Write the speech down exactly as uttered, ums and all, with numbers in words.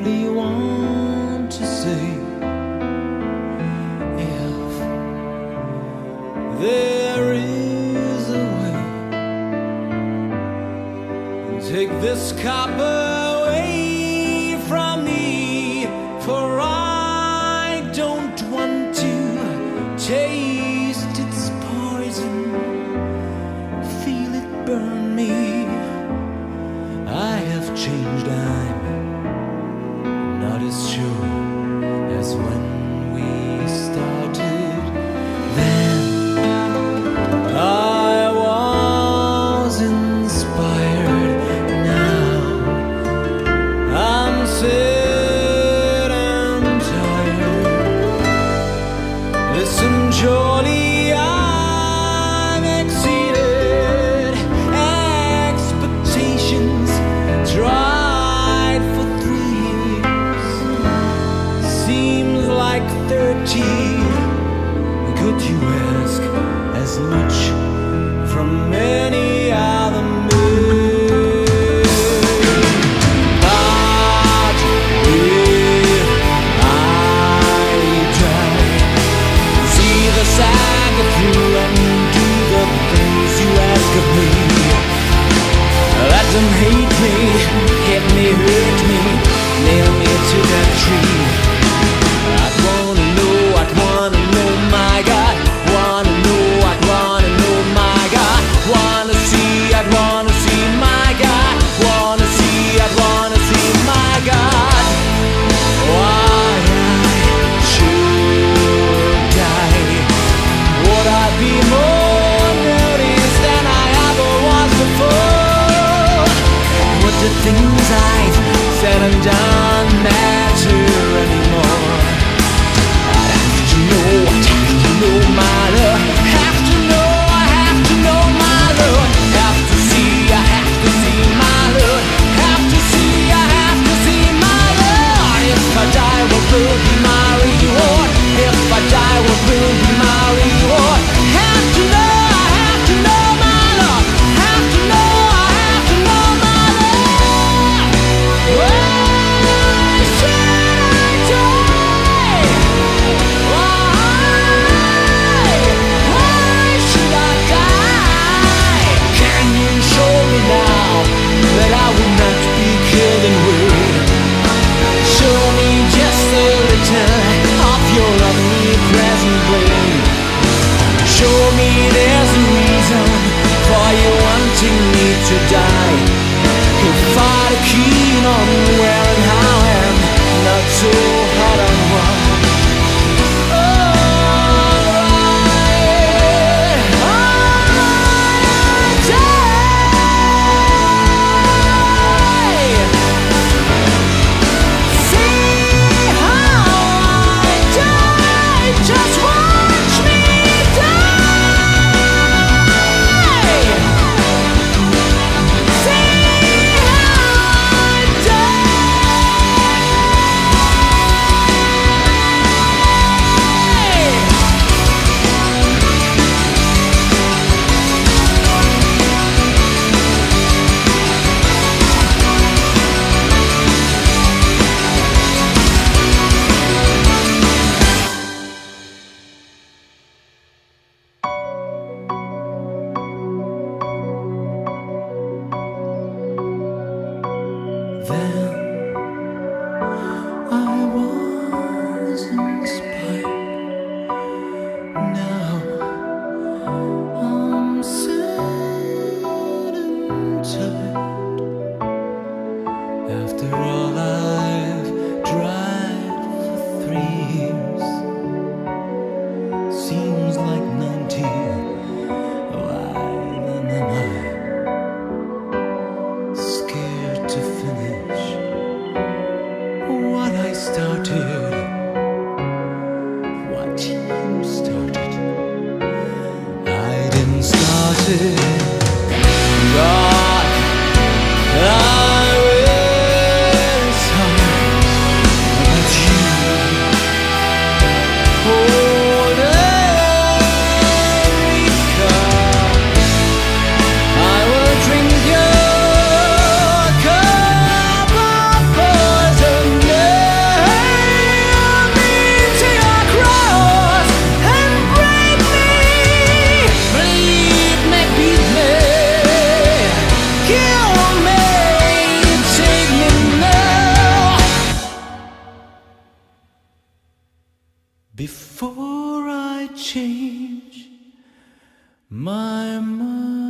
really want to say, if there is a way, take this cup away from me, for I don't want to taste its poison, feel it burn me. I have changed, I'm not as sure as when we started. Then I was inspired, now I'm sad and tired. Listen, surely I've exceeded expectations, tried for three years, seems like thirty. Could you ask as much from any other man? But if I die, see the saga through and do the things you ask of me. Let them hate me, hit me, hurt me, nail me to that tree. I'd wanna know, I'd wanna know, my God. Wanna know, I'd wanna know, my God. Wanna see, I'd wanna see, my God. Wanna see, I'd wanna see, my God. Why I should die. Would I be more noticed than I ever was before? Would the things I've said and done matter anymore? I'd have to know, I'd have to know, my love. Have to know, I have to know, my love. Have to see, I have to see, my love. Have to see, I have to see, my love. If I die, what will be my reward? If I die, what will be my reward? Have to know, I have to know, my love. Have to know, I have to know, my love. Why should I die? Why? Why should I die? Can you show me now that I will not be killed and wounded? Show me just a little of your omnipresent blade. Show me there's a reason for you wanting me to die. If I'd keen on where and how and not so hard on what. Just watch me die. See how I Then I was inspired, now I'm sad and tired. After all I've tried for three years, seems like ninety. Why then am I scared to finish what I started? What you started, I didn't start it. God, I will sorry about you. Hold every cup, I will drink your cup of poison. My mind.